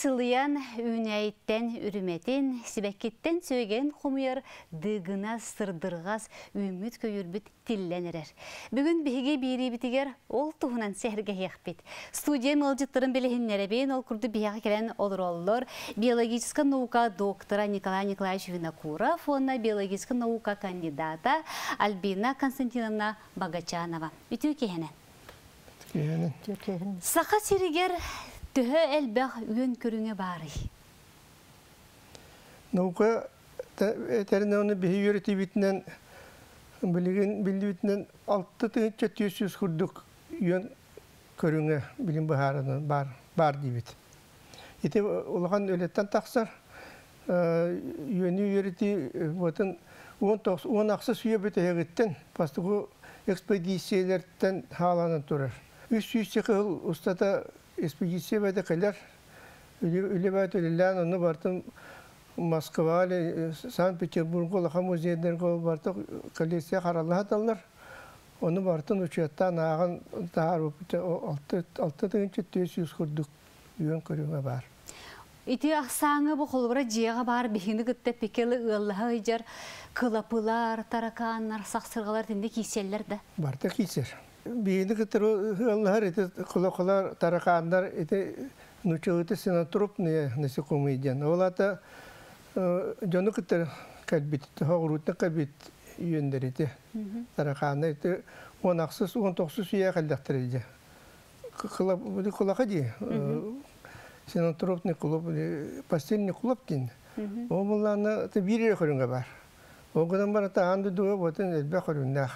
сылыян үнәйттен үріметін, сібәккеттен сөйген құмыяр дығына сырдырғас үміт көйірбіт тилленерер. Бүгін бігі бейрі бітігер ол тұғынан сәрге еқпет. Студия мылжыттырын білігіннеребен ол күрді бияға келен олыр олыр. Биологическая наука доктора Николай Николаевич Винокуров, онна биологическая наука кандидата Альбина Константиновна Богачанова. Біту кехенен. Сақа сиригер түхі әлбәқ үйен көріңе бары. Наука әтәріне оны бейі өреті бітінен, білді бітінен 6-700 күрдік үйен көріңе білім бағарынан бар дейбет. Еті олған өлеттен тақсар, үйені өреті 10 ақсы сүйе бөті әгеттен, бастығы экспедициялерден халанын тұрар. 300 қыл ұстата экспедиция бәді қалар. Үлі бәді өлілән, оны бартым Москва, Санкт-Петербург, Олақа музейдер бартым коллекция қаралыға аталар. Оны бартым ұчаттан ағын тағар 6-700 күрдік үйен көріңе бар. Ити ақсаңы бұл қолыбыра жиға бар бейіні күтті пекелі ұлыға үйжар қылапылар, тараканлар, сақсырғалар тінде кейселер да? Барда кейсер. Бейіні күттір ұлығар, қылақылар, тараканлар, нұчылыты сенатропные насекомые. Ол ата жоны күттір кәлбет, ғұрутны кәлбет үйендер еті. Тараканлар 10-19 үйе қалдақтыр еді. Қылақа дей. Сенатропный клуб, постельный клуб дейін. Ол мұлланы бірі көрінге бар. Оғыдан бар ата анды дуы бұтын әлбә көріннәқ.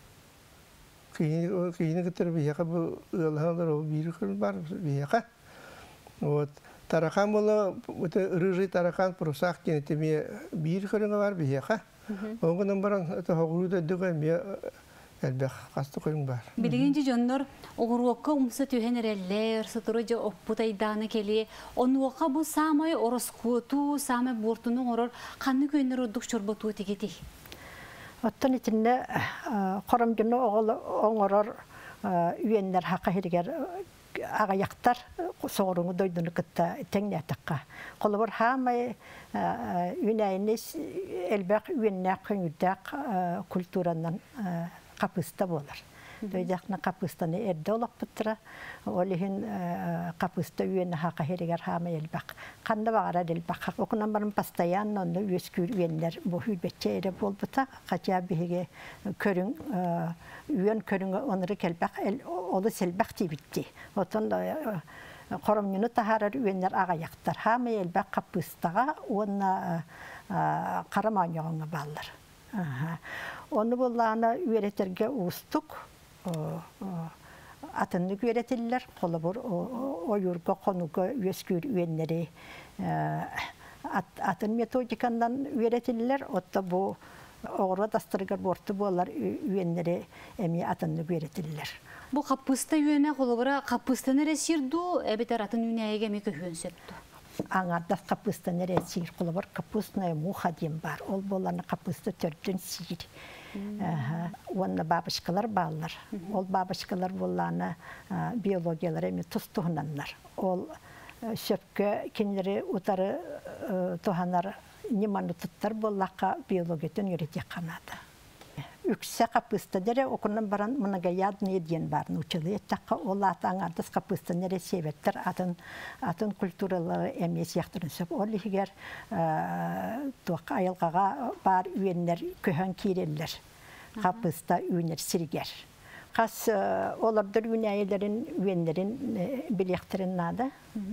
Кейіні күттір бейеқа бұл ұлғалар ол бірі көрін бар бейеқа. Тарақан бұлы, рыжый тарақан пұрсақ кенетеме бірі көрінге бар бейеқа. Оғыдан баран ғұруда дүгі әлбәқ қасты көрін бар. Білігенде жонлар оғыруаққа ұмсы түйен әрелер, сұтыры жа оппутайданы келе, онуаққа бұл самай оросқуыту, самай бортының орыр, қанны көнер ұдық чорботуы тегеті? Оттан етінде қорымдыны оңырыр үйенлер хаққа хергер ағаяқтар соғырыңы дойдыны күтті тәңне атаққа. Қолы бір хамай үйенәйіні әлбәқ үйеннәқ көңілдәқ культуранан қапыста болар. Дөйдәқні қапыстаны әрді олақ бұттыра, олығын қапыста үйені хақа херегер хама елбақ. Қанды бағара елбақ. Оқынан барым постоянно оны өскүр үйенлер бұл үлбетче әрі бол бұта. Қатия бігі көрің, үйен көріңі оныры келбақ, олы селбақ дейбітті. Отын қорымныны тахарар үйенлер ағаяқтар. Хама елбақ қапыстаға оны қараманияғыңы балылар. Onu bollağına üyereterge uğustuk. Atınlık üyeretirler. Kolabur o yurga konuga üyeskür üyenleri atın metodikandan üyeretirler. Otta bu oğra dastırgar bortu bollar üyenleri emi atınlık üyeretirler. Bu kapısta üyene kolabura kapısta neresirdu? Ebeter atın üyene mi köhün söptü? Аңарда қапысты нәре сиыр қолы бар, қапысная муха дейм бар. Ол боланы қапысты төрттен сиыр. Онны бабышқалар балылар. Ол бабышқалар боланы биологиялар әме тұс тұғынанлар. Ол сөпкі кенлері ұтары тұғанар неманы тұттар боллаққа биологиятын үйрете қанады. Үксе қапысты дәрі оқынан баран мұнаға ядын еден барын ұчылы еттаққа ол аты аңардыз қапысты нәре себеттір атын культуралы әмес яқтырын сөп. Ол егер айылғаға бар үйенлер көйін кейрелер қапыста үйенер сіргер. Қас олардар үйенлерін білектірін нады.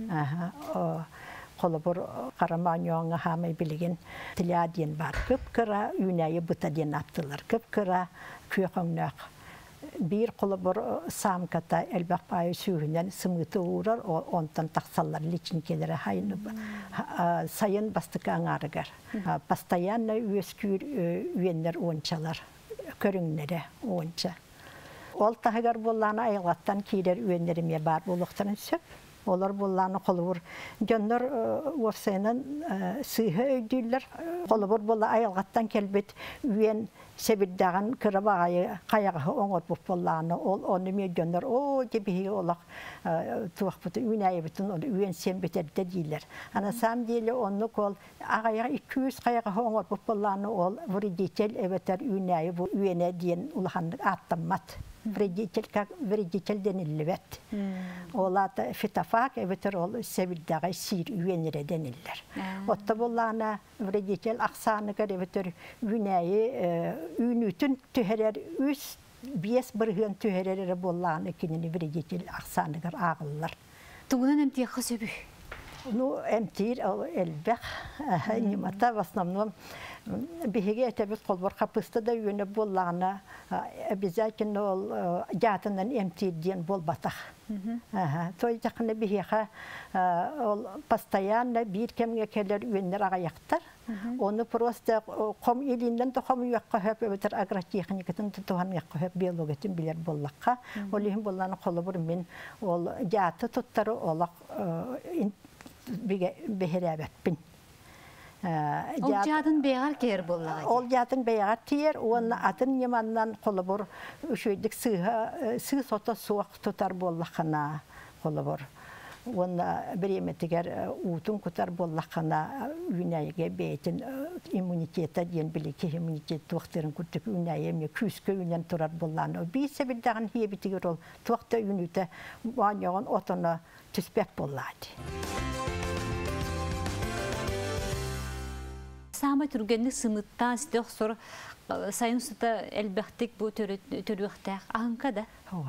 Қолы бұр қараманияңы хамай білген тіляден бар. Көп-кіра үйнәйі бұтаден аттылар. Көп-кіра көйқаңнақ. Бір қолы бұр самката әлбәқ байы сүйінен сымыты ұғырар, онтан тақсалар личин келері сайын бастықы аңарығар. Постоянно өскүр үйенлер оңчалар, көріңнері оңча. Ол тағығар боланы айғаттан кейлер үйенлеріме бар болуқтарын сөп. Олар болланы қолыбыр. Жондар орсайынан сыйғы өйдейлер. Қолыбыр болла айылғаттан келбет үйен себілдіған кірі бағайы қаяғы оңыр бұп болланы. Оны мен жондар, дебігі олақ туақ бұты үйін айы бұтын үйен сен бетерді дейлер. Ана сам дейлі оны қол ағаяға 200 қаяғы оңыр бұп болланы ол вредитель әбетер үйін айы бұл үйене дейін ұлғандық аттамат. Вредитель как вредитель дениллебет. Олата фитофаг эбетер ол себилдагы сир үйенере дениллер. Отта боллана вредитель аксаныгар эбетер үйнәйе үйнүтүн төһәрер үс биес бирген төһәрер болланы кинени вредитель аксаныгар агыллар. Тугунан эмтие хасөбү. Ну эмтир элбек нимата в основном биһиге этебит колбор капысты да үйөнө боллана обязательно ол жатынан эмтир диен болбатах. Той жакны биһига ол постоянно бир кемге келер үйөннөр агаяктар. Оны просто ком илинден тохом юкка хөп өтөр агротехникатын тутуган юкка хөп биологиятын билер боллакка. Олихин болланы колбор мен ол жаты туттары олак бехеребетпин. Ол жадын бейгар кер боллага. Ол жадын бейгар тиер, оны атын неманнан колобор үшөйдік сый сота суак тутар боллакана колобор. Оны биреметигер утун кутар боллакана үйнәйге бейтин иммунитета диен билеке иммунитет туактырын күттүк үйнәйеме күскө үйнән турар болланы. Би себилдаган хебитигер ол туакта үйнүтө ваньяган отона түспек боллады. Сама түргенни сымыттан сидох сор сайын сута элбехтик бу төрүхтак анкада.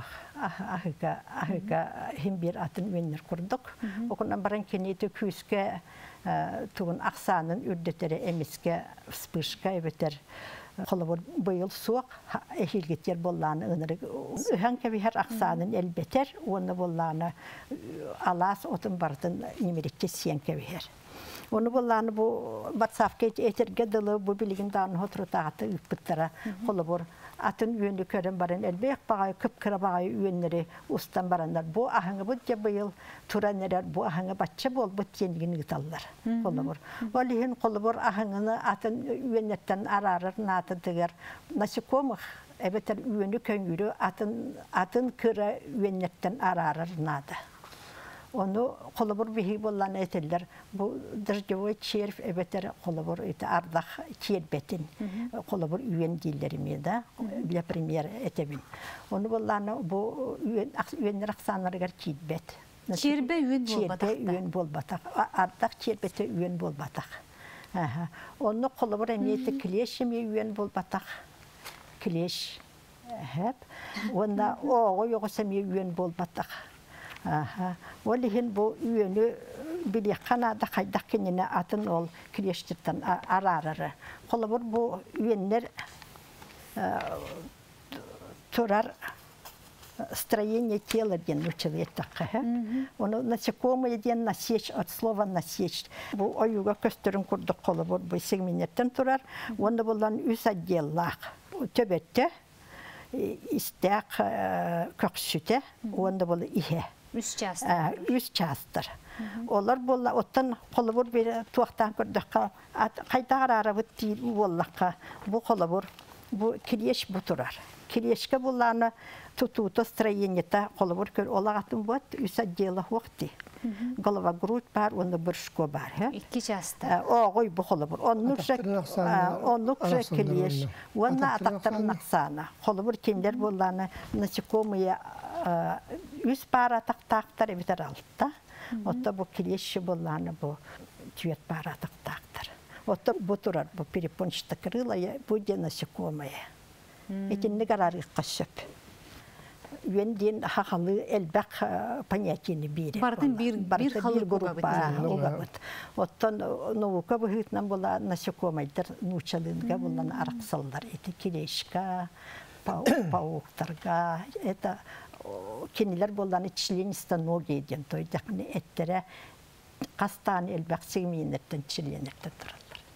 Ахыга химбир атын үйөннөр курдук. Окунан баран кенети күскө тугун аксанын үрдөтөрү эмиске вспышка эбетер. Колобор быйыл суак эхилгеттер болланы ыныры. Ханка бихер аксанын элбетер, оны болланы алас отун бардын немерекке сиенке бихер. Onu bollarını bu WhatsApp'ka eterge dalı bu bilgin dağını oturtağıtı üpüttara kolabor atın üyünlü körün barın elbek bağay kıpkıra bağay üyünleri ustan baranlar bu ahını bu cebayıl turanlar bu ahını batça bol bu yenigini gitallar kolabor. Valihin kolabor ahını atın üyünletten ararar natı tıgar nasikomuh ebeter üyünlü köngürü atın kıra üyünletten ararar nadı. Onu kolabor bihi bollan eteller. Bu dırcıvı çerif ebeter kolabor ete ardak çerbetin. Kolabor üyen dillerimi de bile premier etebin. Onu bollan bu üyenler aksanları gar çirbet. Çerbe üyen bol batak. Çerbe üyen bol batak. Ardak çerbete üyen bol batak. Onu kolabor emniyeti kileşimi üyen bol batak. Kileş hep. Onda o yoksa mi üyen bol batak. Olihin bu üyünü bile Kanada kaydak kendine atın ol kireçtirten arararı. Kolabor bu üyenler turar строение тела ден человека. Onu насекомые ден насечь от слова насечь. Bu oyuga köstürün kurduk kolabor bu segmentten turar. Onda bulan üs addellar. Töbette istek köksüte. Onda bulu ihe. Üç çastır. Onlar bolla ottan kolabor bir tuaktan kurduk. Kayda ararabıt değil bollaka. Bu kolabor bu kireç bu turar. Kireçke bollarını tututa stроениета kolabor kör olağatın bot üs addellar vakti. Голова грудь бар, onda burşko бар. İki çastır. Oğuy bu kolabor. Onlukça kireç. Ona ataktarın aksana. Kolabor kimler bollarını nasikomuya üst para taktar biter altta. Otta bu kireçi bollarını bu tüyet para taktar. Otta bu turar bu periponçta kırılaya bu de nasikomuya. Etinne kararı kaşıp. Üyendin hakalı elbek panyatini biri. Bardın bir halı grupa olabıt. Ottan novuka bu hütnan bola nasikomaydır nuçalınga bolan araksallar. Eti kireçka, pauktarga, eta keniler bolan çilenistan noge diyen toy. Yakını ettere kastan elbek segmenlerden çilenirde dururlar.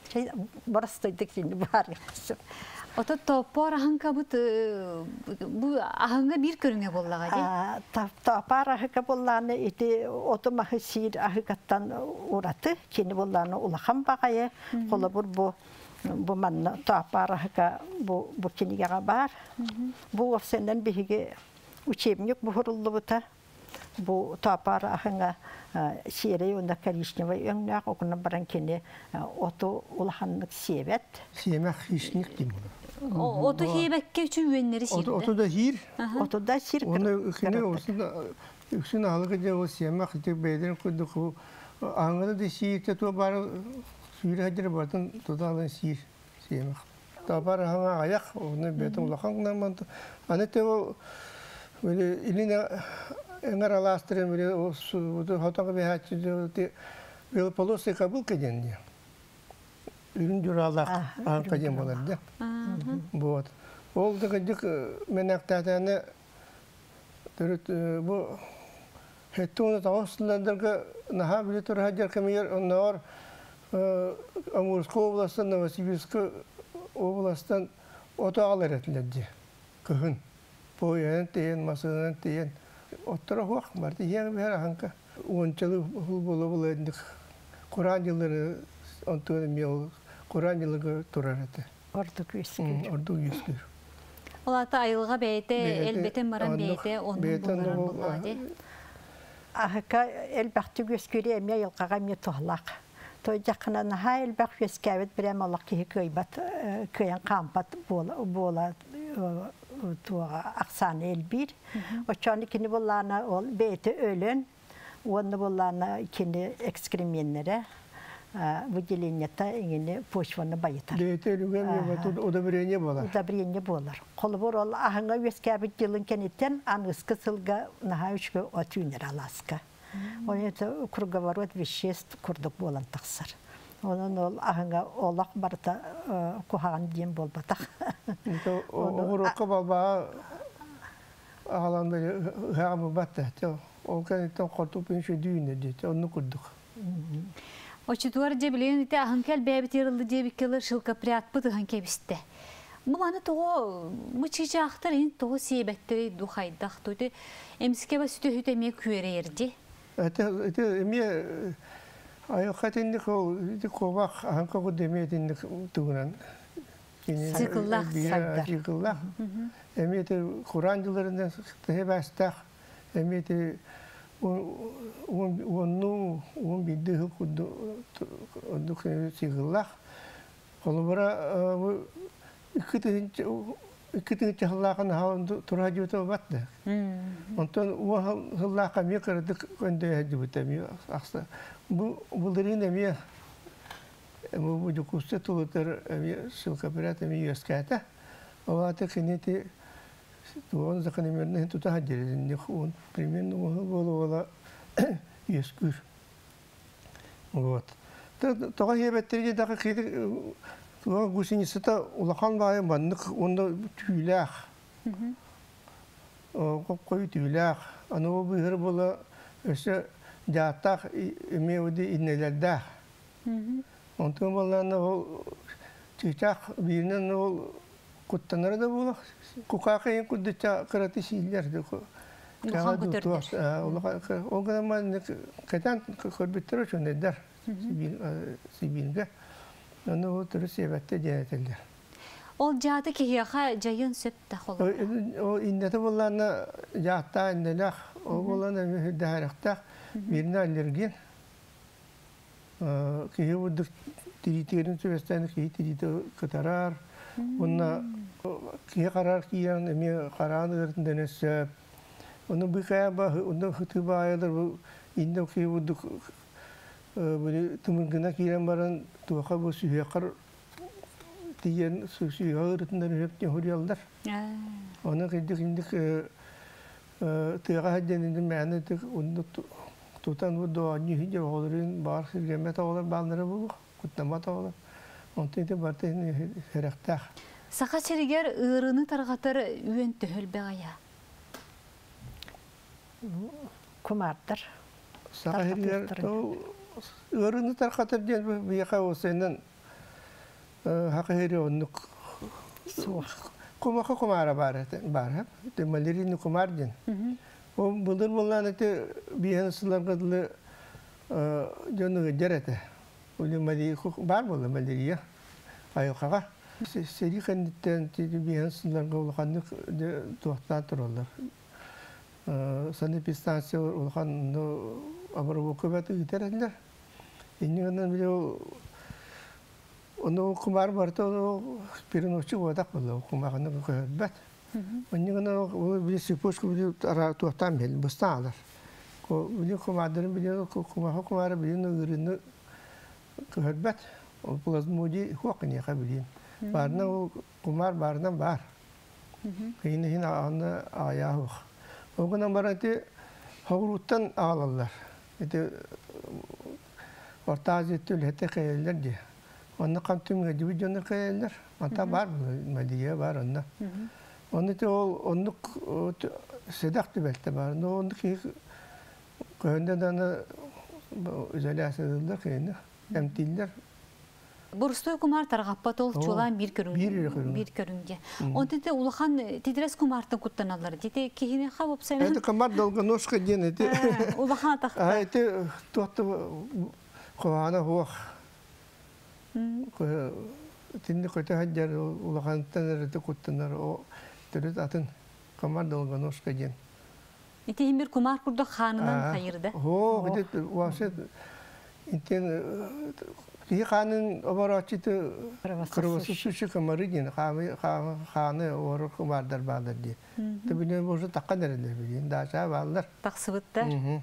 Барастойдык şimdi бар яқсы. Ото топор аһанка бу аһанга бир көрүнгө боллага же. Топор аһыка болланы ити отомахы сир аһыкаттан ураты, кини болланы улахан багайы, колобур бу манна топор аһыка бу кинигага бар. Бу офсенен биһиге учебник бу хуруллу бута. Бу топор аһынга сире онда коричневый өңнәк окуна баран кини ото улаханлык себет. Семах хищник дим. Ото хейбекке үчүн үөннери сирде. Ото да хир. Ото да сир. Оны үкүнө үксүн алыгы же о семах те беден кудук аңгыда да сирте то бар сүйрө хажыр бартын тудалын сир семах. Та бар аңа аяк оны бетин улаханнан ман аны те о илине эңер аластырын бире о хотаңга бехатчы те бел полосы кабыл кеден. Үрін жүралақ аңқаден болар да. Вот. Ол дегендік мен ақтатаны бұл хеттуны тауыстыландырға наға біле тұр хаджар кемегер оннағар Амурск областан, Новосибирск областан ото алыр етіледі. Күхін. Пойын тейін, масынан тейін. Оттыра хуақ барды. Ең бәрі аңқа. Ончалы бұл бұл әдіндік. Құран жылары онтуны мел Құран жылығы тұрар әті. Орду күйіскер. Орду күйіскер. Олата айылға бәйті, әлбетен баран бәйті, оның боларын болады. Ахыка әлбәқті күйіскері әме елқаға ме тұғлақ. Той жақынан ха әлбәқ күйіскәвет бірәм олақ кейі көйбат, көйен қампат бола туға ақсаны әлбір. Очаны кені болағына ол бәйті өлін, оны болағына кені экскременлері. Выделение-то иңіне почваны байытар. Удобрение болар. Удобрение болар. Қолыбыр ол ағыңа өскәбіт жылын кенеттен аңысқы сылға наға үшкі отүйнер аласқа. Оны круговорот веществ күрдік болан тақсыр. Оның ол ағыңа олақ барыта құхаған дейін болбатақ. Оғырыққа балбаға ағаланды ғағымы батты. Ол кәнеттен қортуп енші дүйіне дейді. Оны күрдік. Очутуар жебілен ите ахынкел бәбітерілді жебіккелер шылқа приятпы тұған кебісті. Бұланы тоғы мұчыжы ақтар ең тоғы сейбәттері дұқайдақ тұйды. Әміске ба сүті хүті әме күйері ерді. Әті әме айыққа тендік ол қобақ ахынқа құд әме тендік тұғынан. Сықыллақ. Сықыллақ. Әме Құран жыларынан тұхе бәстақ. Әме он бидді құддық сиғыллақ. Қолыбыра үкітің чағыллағын ғалынды тұра жөті бәтті. Онтан ғыллаққа ме қырдық өнді әді бұта ме ақса. Бұлдырын әме бұды құсты тұлытыр әме шылқапырат әме өскәті. Олаты кенеті он закономерно тут отделен, он примерно было ескур. Вот. Тогда я беттере так как гусеница-то улахан бая банник, он тюлях. Какой тюлях. Оно бы было еще дятах имеуди иннелядах. Он там было на чичах бирнен Куттанары да болақ, кукақа ең күддетті қыраты сейілдерді. Улахан көтерді. Ол ғана қайтан көрбеттер өшін әддер Сибирге. Оны ол түрі себәтті денетелдер. Ол жаты кейіға жайын сөпті қолы? Ол индеті болағына жатта әнделәқ, ол болағына дәріқтақ, біріне аллерген. Кейі бұдық тириттерін сөбестәні кейі тиритті қытарар. Онна кие карар киян эме караан ыртын өссөп. Оны быкая ба, оны хыты байылыр бу инде кие будук böyle тымыгына киен баран туака бу сүйекар тиен сүйега ыртындан өп жохурялдар. Оны кидик индик тыга хадженин мәне тик онда тутан бу доаньи хиже оларын бар хиргеме таалар балнары бу куттама таалар. Онтейте бартын херактах. Сақа серегер ырыны тарғатыр үйен төхіл бәғая? Кумартыр. Сақа серегер ырыны тарғатыр ден бейқа осайынан Hakaheri onluk kumara var. Maliri kumardin. O bulur bulan ete biyansılar kadlı canı cerete. Ulu mali var bulan maliriya. Ayukaga. Seri kanitten biyansılar kadlı tuhtan turlar. Sanı pistansiya olhan no amara bokubatı giderler. İnanın bile onu kumar vardı o bir noçu vadak buldu kumarını koyuyorlar. Onun o bir sipoş gibi ara tuhtan bel bustalar. O bile kumarların bile kumar bile nürünü koyuyorlar. O plazmoji huakni yakabilin. Barna o kumar barna bar. Yine anı ayağı. O gün amaratı havuruttan ağlarlar. İşte orta aziyetül hete kayarlar diye. Onun kantüm gibi canı kayarlar. Anta var mı? Madiye var onda. Onun da onu sedaktı belki var. Onu ki köyünde de özel asıllar köyünde. Emtiller. Burstoy kumar targappat ol çolan bir körünge. Onda da ulahan tidres kumartın kuttanallar. Dite kihine xabop sen. Evet kumar dalga noşka diyene. Ulahan taqta. Evet tuhtu kuana huwa. Tindi koyta hajar ulahan tanır kuttanlar o türüt atın kumar dalga noşka diyen. İti himir kumar kurdu xanının hayırdı. Ho gidip vaset inten ki xanın obaratçı kırvası suçu kumarı diyen xanı oru kumardar bağlar diye. Tabi ne boşu takkadır eder bilin. Daha çağ bağlar. Taqsıbıttar.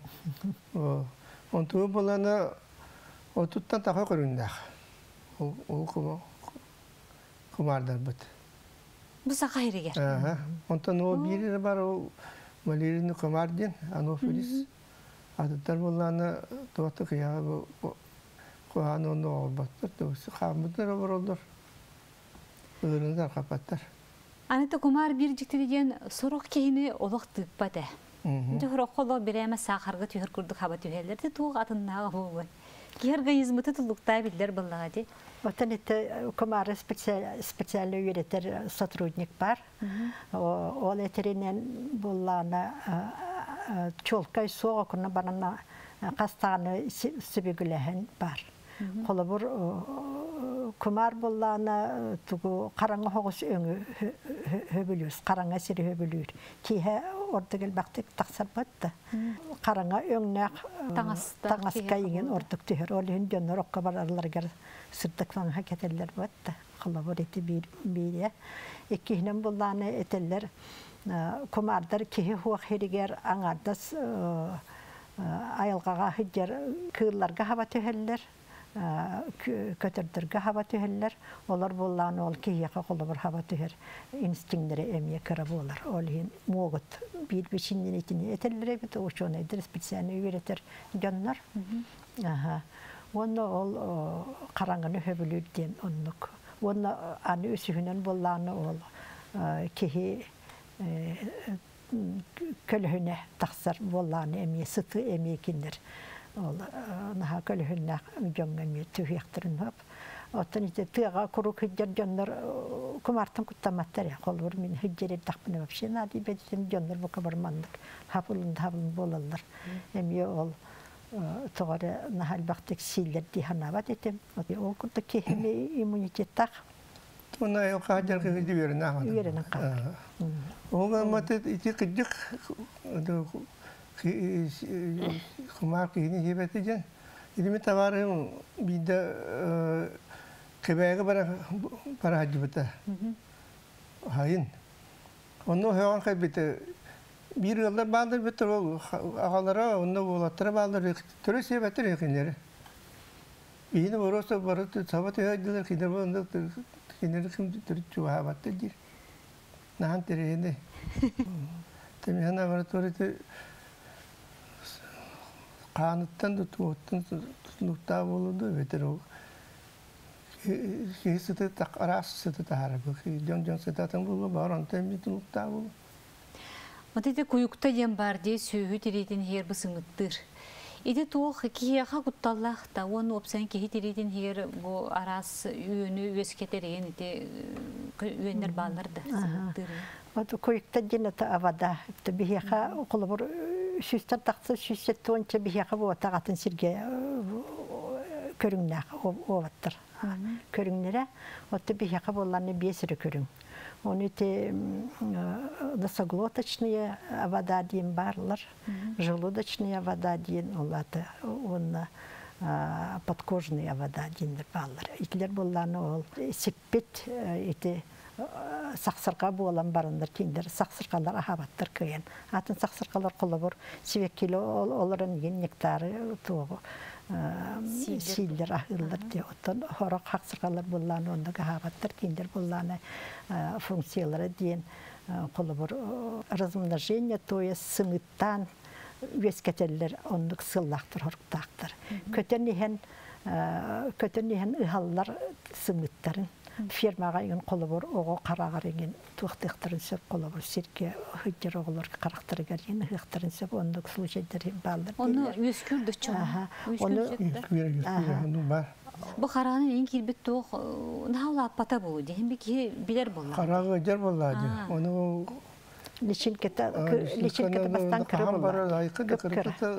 On tuğu bulana o tuttan taqa kırındak. O kumardar bıt. Bu saqa hiriger. Ondan o biri var o malirini kumar diyen anofiliz. Adıtlar bulana tuğatı kıya kuhan onu olbattır. Doğusu xamıdır olur olur. Öğrenler kapatlar. Anita kumar bir jikti diyen soruk kehini olaq tıkpate. Johro xolo bireme saxarga tühür kurduk haba tühellerdi tuğ atınnağı buğun. Gerga yizmıtı tullukta bildir bıllağıdı. Вот это комары специально үйретер сотрудник бар. Ол этеринен буллана чолкай соғына барана қастағаны сүбігіләхін бар. Қолы бұр kumar буллана тугу қараңғы хоғыс өңі хөбілюс, қараңға сірі хөбілюр. Кейе ордығыл бақтық тақсар бәтті. Қараңға өңнәқ таңасқа еген ордық түйір. Ол үйін жоныр оққа бар араларғар сырдық фаңға кетелер бәтті. Қолы бұр еті бейре. Еккейінен булланы етелер kumardar кейе хуақ херігер аңардас айылғаға хүджер кыылларға хаба түйелер. Kötürdürge hava tüheller, olar bollan ol kiyaka kolu bir hava tüher instinktleri emye kara bolar. Olhin moğut bir biçinin içine etellere bit o şonu edir spesialini üretir canlar. Aha. Onu ol karangını höbülür diyen onluk. Onu anı üsühünen bollan ol kihi kölhüne taksar bollan emye sıtı emye kinler. Naha kölhünne jongami tühyaktırın hop. Otan ite tüga kuru hüccer jonlar kumartın kuttamattar ya. Kolur min hücceri takbine vapşe. Nadi bedim jonlar bu kabar mandık. Hapılın bolallar. Emiye ol toğara nahal baktık siller dihanavat etim. O kurda kehime immunitet tak. Ona yok hacer kıyıcı verine ağadım. Verine kalır. Oğlan matı iti kıcık. Kumar kıyını hebeteceksin. İlmi tavarım bir de kebeye para hacı bita. Hayın. Onu hemen kaybette. Bir yılda bağlar bitir o ağalara, onu olatlara bağlar. Törü sebettir yakınları. Beni orası barı sabat yağdılar. Kinder bu kinder kim törü çuha battı dir. Nahan tereyinde. Temihana var törü kanıttan da tutunukta bulundu veter o. Sıtı tak arası sıtı taharı bu. Can sıtı bulundu baran temi tutunukta bulundu. Matete kuyukta yem bardi sühü tiridin her bısınıttır. Иде туох киеха кутталлах та он опсан кихи тиридин хер бу арас үйөнү өскетерген ите үйөндөр балларды. Вот койкта динета авада. Те бихеха околобор шүстер тақсы шүстер тонча бихеха бу тагатын сирге көрүңнак оваттыр. Көрүңнере отты бихеха болларны бесире көрүң. Оны те носоглоточные вода дейін барлар, желудочная вода дейін олады, оны подкожная вода дейін барлар. Итлер болланы ол сеппет, сақсырға болан барындар кейіндер, сақсырғалар ахабаттар көйен. Атын сақсырғалар қолы бұр, себеккелі оларын ең нектары туғы. Силдер ахылдар де оттан хорок хаксыргалар булланы ондагы хабаттар киндер булланы функциялары дейін қолыбыр размножение, то есть сымыттан өскетелер ондық сыллақтыр, хорықтақтыр. Көтеннеген ұхаллар сымыттарын фермаға еген қолыбыр оғы қарағар еген туқтықтырын сөп қолыбыр серке хүддер оғылар қарақтырығар еген ұқтырын сөп ондық случайдарын балдар. Оны өскүрді чоң? Өскүрді бар. Бұл қарағының ең келбет тоқ нағылы аппата болу дейін беке білер болу? Қарағы жер болады. Оны личинкета бастан кірі болу.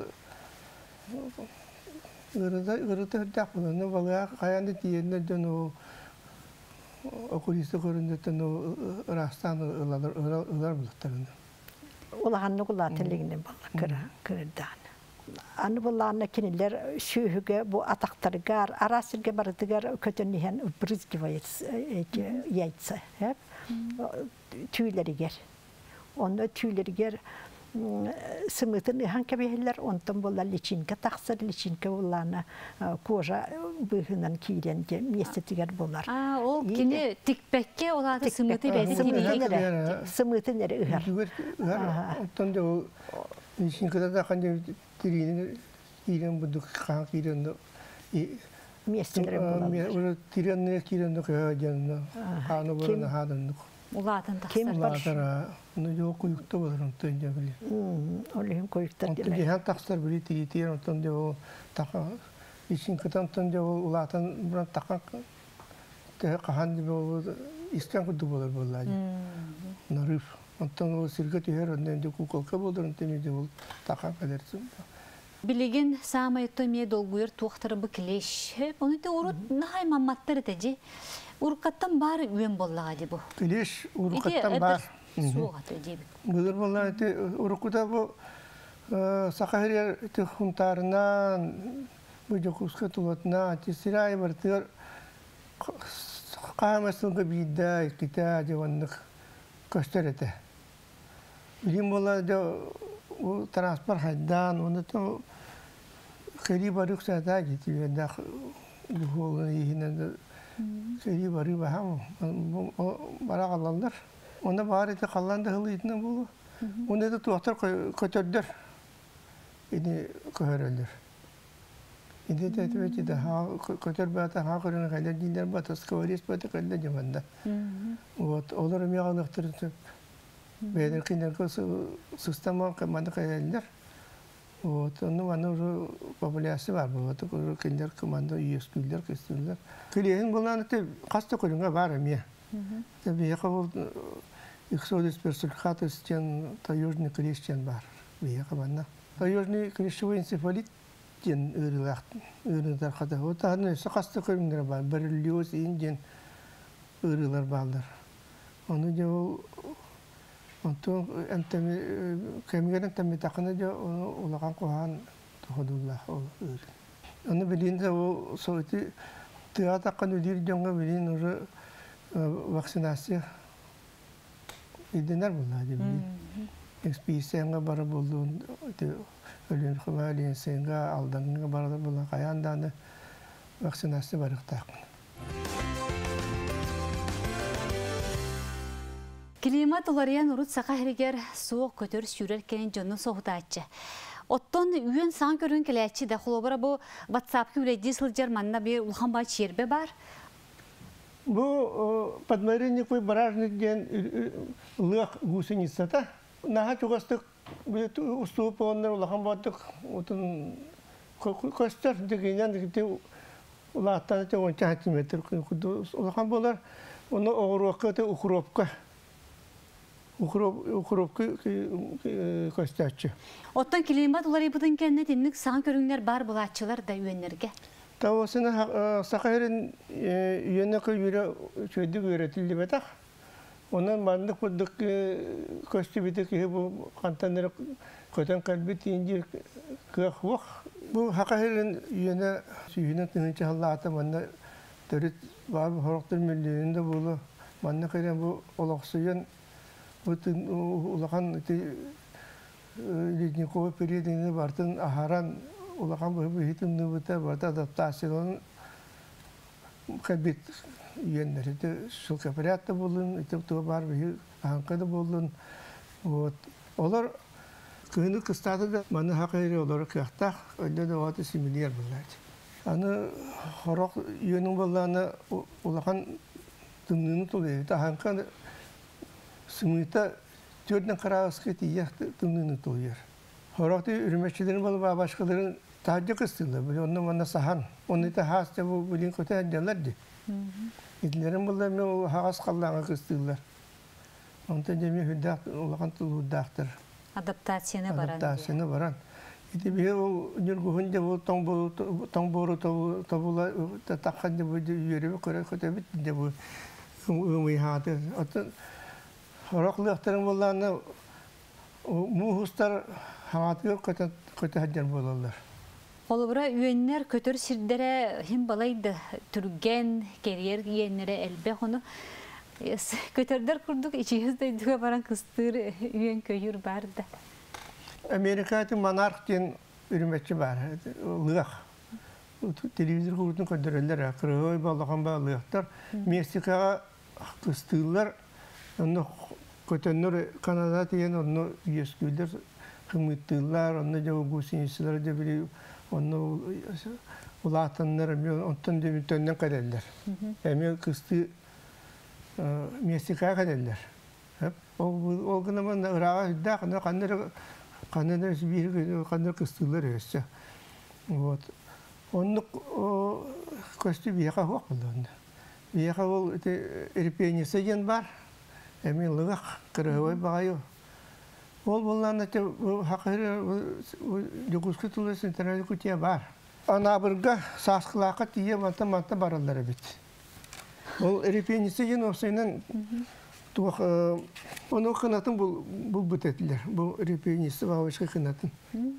Үріті үрдәк бұланы балыға қаянды тиенді дөні окулисті көріндеттен ұрастан ұлар бұлықтарында. Олағанны құлатылығынан балы кірдіған. Аны бұлағына кенелер шүйіге бұл атақтарығар, арасырға барыдығар көтінлеген брызгивай яйца. Түйілерігер. Оны түйілерігер сымытын ыхан кәбейлер, онтан бола личинка тақсыр, личинка оланы кожа бұғынан кейренде местетігер болар. Ол кені тікпәкке олады сымыты бәді тирейдер? Сымытын әрі ұғар. Онтан да ол личинкада да қанды тирейден бұдық қан кейренді местелері болар. Тирейден кейренді қойғаденді қаны бұрын хадындық. Улатын тақсыр. Улатара, оны жоқ көйікті болар, онтан да біле. Олығын көйіктер деле. Онтан деген тақсыр біле тирейдер, онтан да ол таққан. Ишінкідан онтан да ол улатын бұрын таққан қаған да ол искан күді болар болады. Нарыф. Онтан ол сірге түйер, онтан да куколка болар, онтан да ол таққан қадерсін. Билеген самайты ме долгуер туақтары бұл келеш. Оны да ұрыт нағай маматтар әтәже. Уркаттан бар үйен боллаға де бұл. Келеш уркаттан бар. Суғат өдебік. Бұлыр боллаға уркута бұл сақайрер хүнтарынан, бұжы құсқа тұлатына, тесірай бартығар қамасылғы бейді, кита жауандық көстер әті. Білім боллаға транспорт хайдан, оны қери барық сәті кеті, бұғылын егінен Сәйі бары бағам, бара қалалар. Оны бар еті қаланды ғылайтыны болу. Оны еті туақтар көтердір. Ені көрілдір. Ені тәтіп әтеді, көтер бәті ға көріні қайлар дейіндер бәті, сковорец бәті қайлар жаманда. Олар өме ғалықтырын бәдір қиындарға сұстаман қамады қайлар. Onun bana popülyası var bu. Kinder komando üyesküller, kestüller. Kilerin bunların da kasta kolunga var mı? Tabii ya kabul Exodus persulcatus için tayyurni Christian var. Bir kabanda. Tayyurni Christian ensefalit için ırılar kadar. O da hani kasta kolunga var. Berlioz incin ırılar bağlar. Onu diyor Untuk kemiren tabi takını da ulakan kohan tuhudullah olur. Onu bilin de o soğutu tiyata kanı dir jonga bilin onu vaksinasi idiler bunlar bilin. Ekspiysenga bara bulun ölün kıvaliyen senga aldığında bara bulan kayandan da vaksinasi barık takın. Климат олариян урут сақахригер суық көтөр сүйрер кенен жонны соғытачы. Оттон үйен сан көрін келәтші да құлобыра бұл WhatsApp-ки үләйді сылжар манна бір ұлған бай чербе бар? Бұл подмаринникой баражны ден лық гусеницата. Наға чуғастық ұстуып оңдар ұлған бадық. Отын Көстер дегенен дегенде улааттан те 10 сантиметр улахан болар. Оны оғыруаққа те укропка. Укропка көстерчі. Оттан климат улар ибытын кенне тинник саң көрүңнер бар булатчылар да үйеннерге. Тавасына сақайрын үйенне көйбірі сөйді өретілді бәтақ. Онан мандық бұдық көсті біті кейі бұл қантаныры көтен қалбет еңдер көк уақ. Бұл хақайрын үйенне сүйінен тыңынчы халлағаты манна төрет бар бұл хорықтыр мөлдерінде болу. Манна қайран бұл олақсыйын улахан ледниковый периодында бартын ахаран улахан бұл хитімді бұта барта адаптацияларын қалбет үйенлер. Шылкапариатта болын, тұғы бар бұй аңқады болын. Олар күйіні қыстады маны хақайры олары қияқтақ, өлі де оғаты семилер бұлайды. Аны хорақ үйенің боланы улахан тыңныңы тұлды. Аңқаны сымыйта төрден қарағысқа тияқ тыңныңы тұлдыр. Хорақты үрмәтшілерін болып башқаларын тағды қыстылды. Оны мана сахан. Оны да хасты бұлін көте әнжаларды. Итлерін болар мен хағас қаллаңа қыстылдар. Онда деме улахан тұлдақтыр. Адаптацияны баран. Адаптацияны баран. Ити бе ол нүргүхін де бұл таңбору табыла таққан де бұл үйеребі көрі көте бітті де бұл өмей хаты. Хорақлықтарын боларына мұхыстар хаңатығы көте хаджар болалар. Олыбыра үйеннер көтөр сирдері хим балайды түрген керьер үйеннері әлбе қоны көтердер күрдік ичиғыздайдыға баран қыстыр үйен көйір барды. Америкатын монарх ден үрметші бар, лық. Телевизор құрдың көндірелер, қырғой балаған ба лықтар. Мексикаға қыстылар, оны көтеннер Канада деген оны ескілдер, қымыттылар, оны жау гусенесілер де білі, оны ұлатынлар, онтан демін төннен қаделдер. Әме қысты Мексикаға қаделдер. Ол күнімін ұраға үддақ, қандыр қандыр қыстылар өсі. Оны көсті бияқа хоқ болды. Бияқа ол ерпенесі ген бар. Әмен лығақ қырғывай бағайы. Ол болған хақыры жүгізгі тұлысын тәрәлі күтия бар. Анабырға сасқылақы тие манта баралары бет. Ол ерпенесі ген осыйнан оны қынатын бұл бұтетілер. Бұл ерпенесі бағышқы қынатын.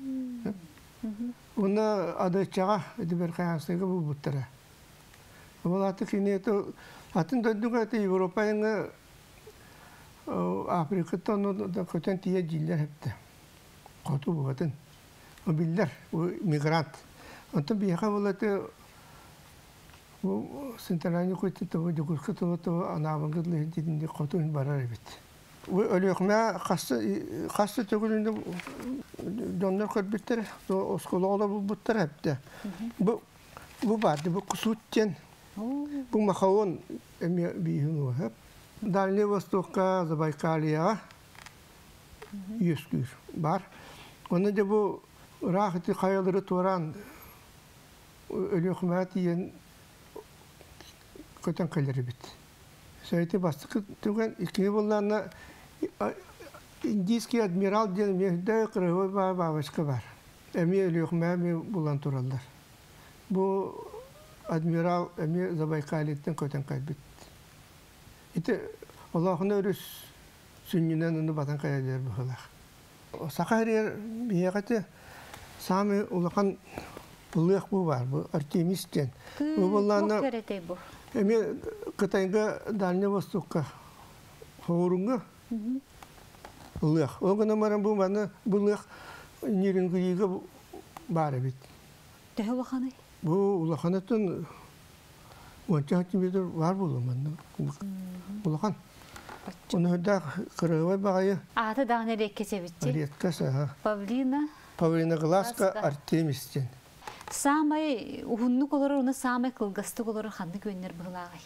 Оны адайчаға өдібер қаяңсыға бұл бұттыра. Ол аты кенеті, атын дөндігі әті Европайыңы Африкатта оны көтен тие жиллер әпті. Қоту бұғатын. О білдер, мигрант. Онтан бияға бұл әті Сентарани көтті тұғы жүгіркі тұғы анабыңғыдлы дедінде қотуын барар әбет. Өліқме қасы төгілінде жонлар көрбеттер, осқылығыда бұл бұттар әпті. Бұл барды, бұл құсуттен, бұл мақауын әме бейхін өп. Дальний Востокқа, Забайкалияға ескүр бар. Оны да бұл рақыты қайылыры туаран өліқме тиен көтен қалары бет. Сөйті бастықы түген ikini болғанына индийский адмирал ден мехді қырғой бабашқы бар. Әме өліқме әме болған туралдар. Бұл адмирал әме Забайкалиеттен көтен қал бет. Ити Аллахына өріс сүннінен ұны батан қайалар бұғылақ. Сақайрер бейеқеті сами ұлақан бұлық бұл бар, бұл Артемистен. Бұл көретей бұл? Әме Қытайға Дальний Востокқа қоғырыңға бұлық. Оғына маран бұл маны бұлық нерінгіге бар әбет. Дәу ұлақаны? Бұл ұлақанатын 10 сантиметр бар болу маны ұлақан. Оны өдді қырғывай бағайы. Аты дағын әрек кесе бітті? Редкасы, Павлина? Павлина Гласка Артемистен. Самай, ұғыннық олары, оны самай қылғастық олары қанды көнер бұғылағай?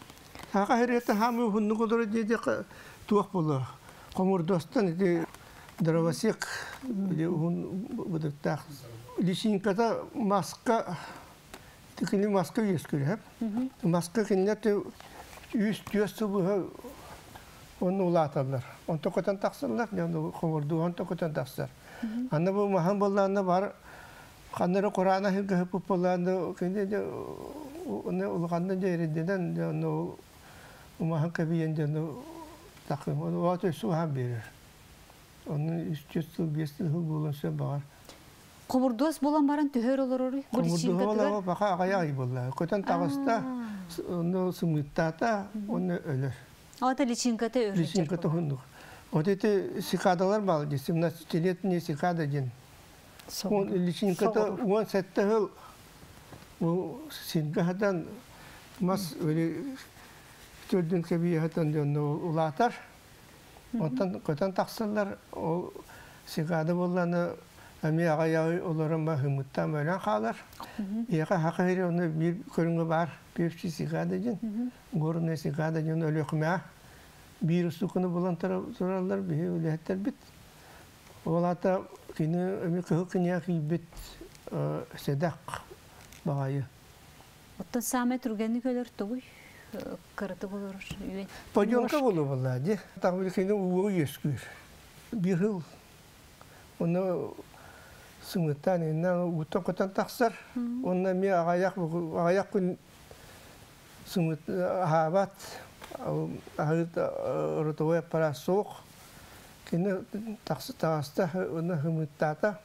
Аға әретті хамы ұғыннық олары деді туақ болу. Қомыр достан дровосек, или он будет так. Личинката маска, тикини маска есть, говорят. Маска кинете үст буга он улаталар. Он токотан таксалар, не хоморду, он токотан таксар. Аны бу махан болланы бар, ханнары Корана хилге популаны, кинде оны улганны жерден, ну махан кабиен жаны такым, он ваты сухан берер. Onun 300 yıl, 500 yıl bulunsa bağır. Komurduas bolan baran tühör olur ori. Komurdu ola baka agaya iyi bolla. Kotan tağısta onu sımıttata onu ölür. Ata liçinkata öğrenecek. Liçinkata hunduk. O dedi sikadalar bağlı. Simna çiletini sikada cin. O liçinkata 17 yıl bu singahadan mas öyle gördüğün gibi hatan ulatar. Ondan kotan taksırlar o sigada bolanı emi agaya olarım hımıttan böyle kalır. Yaka hakiri onu bir körünge var bir şey sigada cin. Gorun sigada cin öyle kıma bir sukunu bulantar sorarlar bir öyle hatta bit. Olata kini emi kıhkınya ki bit sedak bağayı. Otta Samet Rugenlik ölür toy. Kırıtı olur. Pajonka bolu vallahi. Tahmilikini uğu yeskür. Bir yıl onu sınıftan inan utan kotan taksar. Onunla mi ayak kun sınıf havat ahıt rotoya para soğuk. Kini taksı tağısta onu hımıttata.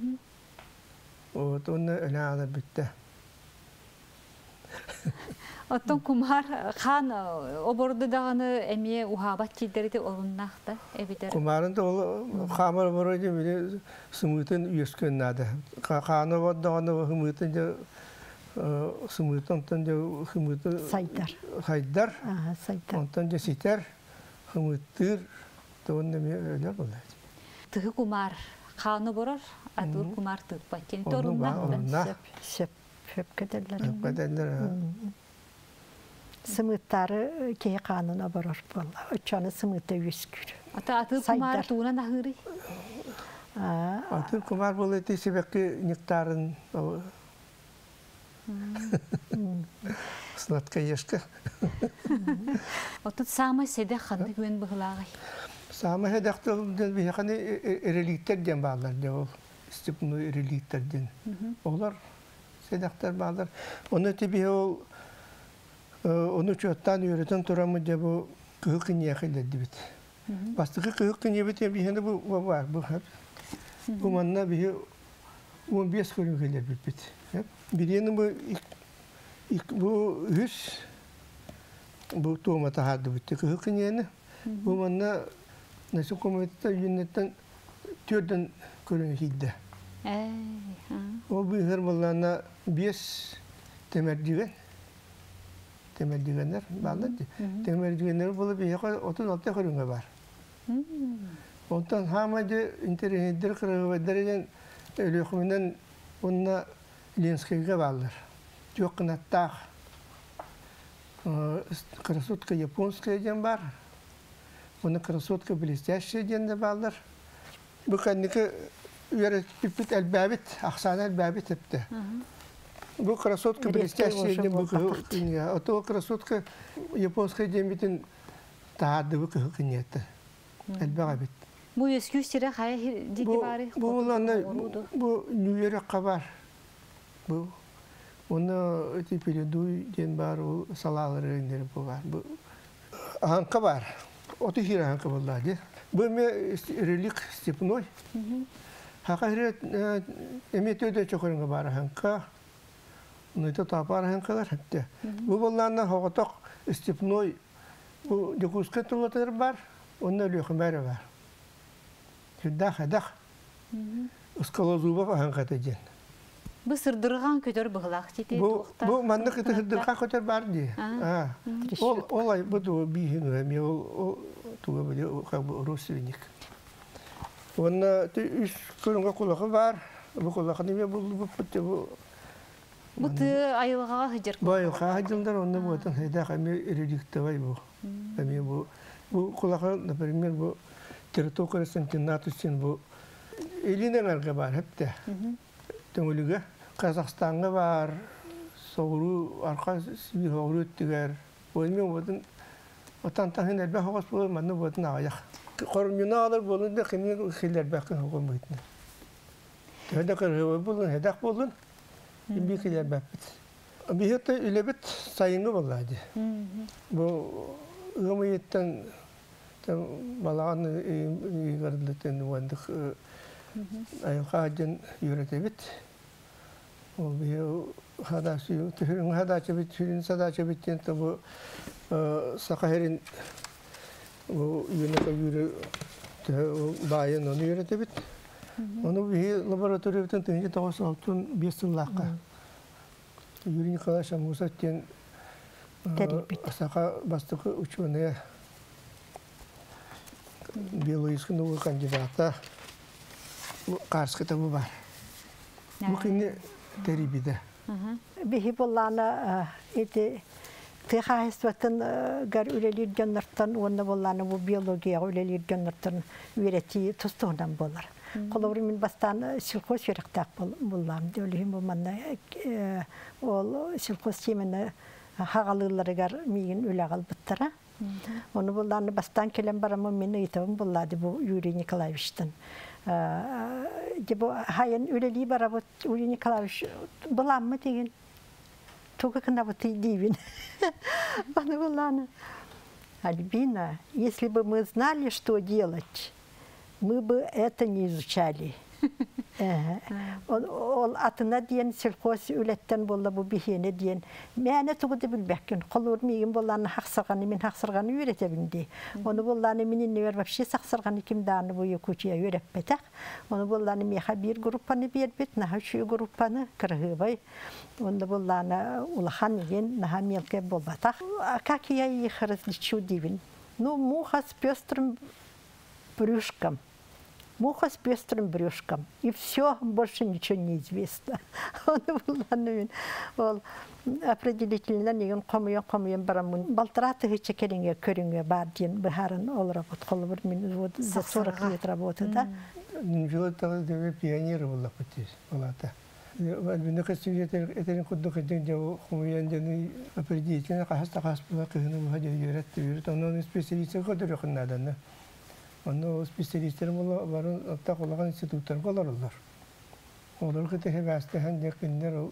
Onu öyle ala bitti. Otton kumar khan obordu dağını emiye uhabat çildirdi olunnaktı eviter. Kumarın da o kamera varınca bile sımıtın üyesken nada. Kanı var dağını hımıtın da sımıtın da hımıtın saydar. Ondan da siter hımıtır da onu öyle olacak. Tığı kumar kanı borar adur kumar tığı bakın torunnak. Şep kaderler. Kaderler. Sımıtları ki kanuna varır valla. Uçanı sımıta yüzgür. Ata atır kumar tuğuna nahırı. Atır kumar böyle de sebeki niktarın sınatka yaşka. Otat sama sedek handı güven bıhlağı. Sama hedekte bir hani erilikler diyen bağlar diyor. İşte bunu erilikler diyen. Olar sedekler bağlar. Onu tabii o onu çöpten öğreten turamı diye bu kıhkın yakıyla dibit. Bastıkı kıhkın yebit ya bir hende bu var bu hep. Bu manna bir 15 kırık ile bit. Bir yanı bu hüs bu tohumata hadı bitti kıhkın yani. Bu manna nasıl komitede yönetten türden kırık hidde. O bir hermallarına 5 temerdiven. Temerdivenler bağlı. Temerdivenler bulup bir yakın 36 kırıngı var. Ondan hamacı internetler kırıngı ve derece ölüğümünden onunla lenskege bağlılar. Çok kınattağ. Krasutka Japonskaya gen var. Onun krasutka blistyaşya gen de bağlılar. Bu kendiki üyere pipit elbabit, aksan elbabit hepti. Bu krasotка блестящая, bu krasotка японская дембитин тааdı bu kıhkınyette. Elbabit. Bu eski üstüre kaya diki bari. Bu New York'a var. Bu onu tipili duy den var o salaları indir bu var. Bu hanka var. O tihir hanka vallahi. Bu me relik stepnoy. Hakikaten emetöde çok önemli var hanka. Neyse tapar hankalar hepte. Bu bunlardan hoğutak istipnoy bu dokuska tulatır var. Onun lühmeri var. Hüddah. Iskalazuba hankatacın. Bu sırdırgan kötür bıhlak dedi. Bu mandık ete sırdırgan kötür var diye. Olay bu da bir hünü. O tuğu böyle o Rusvinik. Onun üst kırınga kulağı var. Bu kulağı ne bu Bu tı ayılgağa hıcır. Bu ayılgağa hıcırlar onu bu atan heda kami erilikte var bu. Bu kulağı, например, bu Территория сантинат için bu Elinelerge var hep de. Tümülüge. Kazakistan'a var. Soğuru, arka bir soğuru ettiler. Oynuyor budun. Otan tahmin elbette hoş bulur, manı budun ayak. Korumcuna alır bulun da kimi şeyler bakın hukum buydu. Hede kırığı bulun, hedek bulun. Bir şeyler bakın. Bir hatta öyle bit sayını vallahi. Bu ıgamayetten balağını yıkardıktan vandık ayakacın yöretebit. O bir hadası, tühürün hadası bit, tühürün sadası bitten tabu sakaherin o yürü bayan onu yöretebit. Onu bir laboratuvardan tünce tavası altın bir sınırlaka. Yürü Nikolaşa Musat'ten saka bastıkı uçuğuna biyolojik nüvü kandidata karşı kitabı var. Bu kini teribide. Bihi bollana eti tehahistvatın gar ülelir göndertten onda bollana bu biyolojiya ülelir göndertten üreti tustuğundan bolar. Kolorimin bastan silkos yörektak bollam. Öyleyim bu manna ol silkos çimene hagalıları gar migin ülegal bittara. Onu bollana bastan kelem baramı minne itabım bolladı bu Yuri Nikolaevич'ten. Bu hayan üleliği barabot Yuri Nikolaevич bollam mı degen? Только к нам ты дивен. Альбина, если бы мы знали, что делать, мы бы это не изучали. Ol atına diyen silkos ületten bolla bu bihene diyen mene tuğdu bilbekkin kolur miyim bollanı haksırganı min haksırganı üretebindi. Onu bollanı minin ne vermepşi saksırganı kim dağını bu yokuçuya üretpetek. Onu bollanı miha bir gruppanı berbet naha şu gruppanı kırığı bay. Onu bollanı ulahan yen naha melke bolbatak. Как я их различу дивен? Ну, муха с пестрым брюшком. Муха с пестрым брюшком. И все, больше ничего не известно. Он определительно неген комуен барамын. Балтыраты хыча керенге көрінге бар ден бахарын ол работ. Қолы мен за 40 лет работада. Жылы деве пионеры болла көтес. Олата. Альбина кастиветер этерин кудду кеден жау комуен жаны определительно каста каспыла кыгыны буга жөрөттү жүрөт. Онун специалисттер көдөр окуннадан. Onu spesialistlerim onların hatta kullanılan institutlar kullanırlar. Onlar ki tehe bastı hem yakınlar o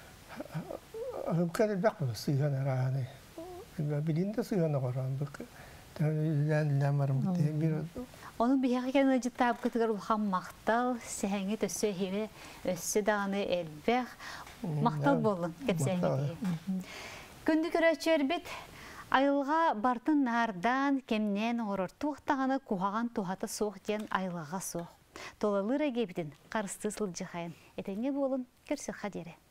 kadar bakmıyor sığana rahane. Bilinde sığana koran bak. Lan varım bir. Onun bir hakikat önce tabi katıgar ulham maktal sehenge tösü hive ösü dağını elbek maktal bolun ketsehenge diye. Gündük öğretçer bit. Ayılға бартын нардан кемнен орор туқтағаны кухаған тухаты соқ ден айылға соқ. Толалыр әгебідін қарысты сылджықайын. Әтенге болын көрсі қадері.